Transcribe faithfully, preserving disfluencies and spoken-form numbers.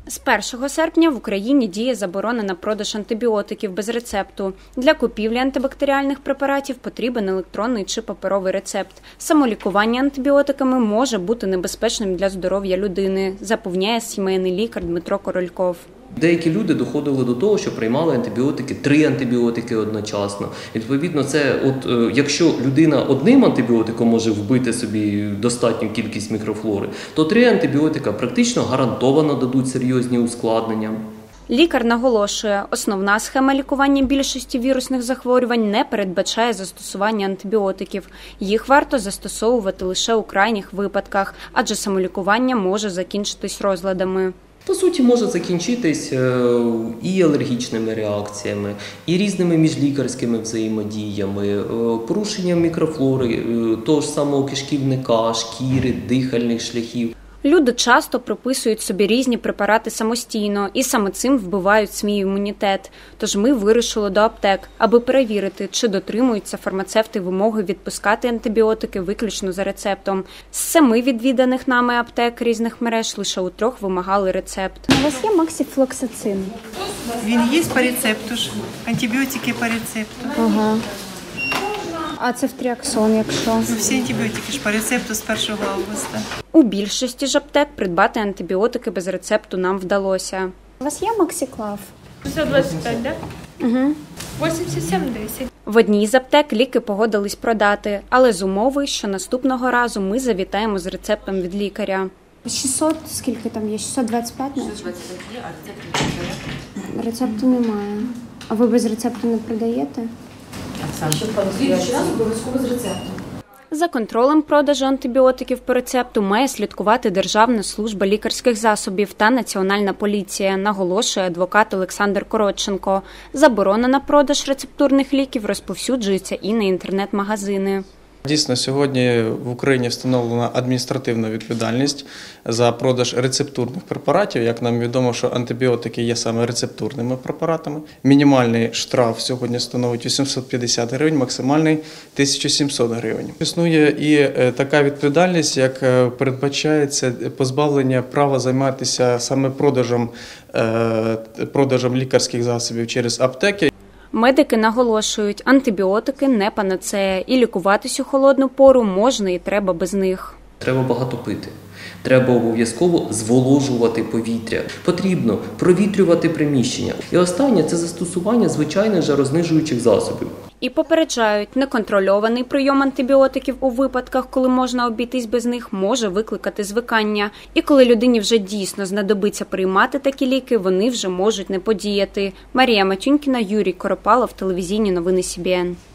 З першого серпня в Україні діє заборона на продаж антибіотиків без рецепту. Для купівлі антибактеріальних препаратів потрібен електронний чи паперовий рецепт. Самолікування антибіотиками може бути небезпечним для здоров'я людини, запевняє сімейний лікар Дмитро Корольков. Деякі люди доходили до того, що приймали антибіотики, три антибіотики одночасно. Відповідно, це от якщо людина одним антибіотиком може вбити собі достатню кількість мікрофлори, то три антибіотика практично гарантовано дадуть серйозні ускладнення. Лікар наголошує, основна схема лікування більшості вірусних захворювань не передбачає застосування антибіотиків. Їх варто застосовувати лише у крайніх випадках, адже самолікування може закінчитись розладами. По суті, може закінчитись і алергічними реакціями, і різними міжлікарськими взаємодіями, порушенням мікрофлори, того ж самого кишківника, шкіри, дихальних шляхів. Люди часто прописують собі різні препарати самостійно і саме цим вбивають свій імунітет. Тож ми вирушили до аптек, аби перевірити, чи дотримуються фармацевти вимоги відпускати антибіотики виключно за рецептом. З семи відвіданих нами аптек різних мереж лише у трьох вимагали рецепт. У вас є максифлоксацин? Він є по рецепту ж. Антибіотики по рецепту. Ага. А це Цефтріаксон, якщо? Ну, всі антибіотики ж по рецепту з першого августа. У більшості ж аптек придбати антибіотики без рецепту нам вдалося. У вас є Максиклав? сто двадцять п'ять, так? Угу. вісімдесят сім десять. В одній з аптек ліки погодились продати, але з умови, що наступного разу ми завітаємо з рецептом від лікаря. шістсот, скільки там є? шістсот двадцять п'ять? шістсот двадцять п'ять є, а рецепту немає. Рецепту немає. А ви без рецепту не продаєте? Слідчий раз обов'язково з рецептом. За контролем продажу антибіотиків по рецепту має слідкувати Державна служба лікарських засобів та Національна поліція, наголошує адвокат Олександр Коротченко. Заборона на продаж рецептурних ліків розповсюджується і на інтернет-магазини. Дійсно, сьогодні в Україні встановлена адміністративна відповідальність за продаж рецептурних препаратів. Як нам відомо, що антибіотики є саме рецептурними препаратами. Мінімальний штраф сьогодні становить вісімсот п'ятдесят гривень, максимальний – тисяча сімсот гривень. Існує і така відповідальність, як передбачається позбавлення права займатися саме продажем, продажем лікарських засобів через аптеки. Медики наголошують, антибіотики не панацея, і лікуватись у холодну пору можна і треба без них. Треба багато пити. Треба обов'язково зволожувати повітря. Потрібно провітрювати приміщення. І останнє – це застосування звичайних жарознижуючих засобів. І попереджають, неконтрольований прийом антибіотиків у випадках, коли можна обійтись без них, може викликати звикання. І коли людині вже дійсно знадобиться приймати такі ліки, вони вже можуть не подіяти. Марія Матюнькіна, Юрій Коропалов, телевізійні новини Сі Бі Ен.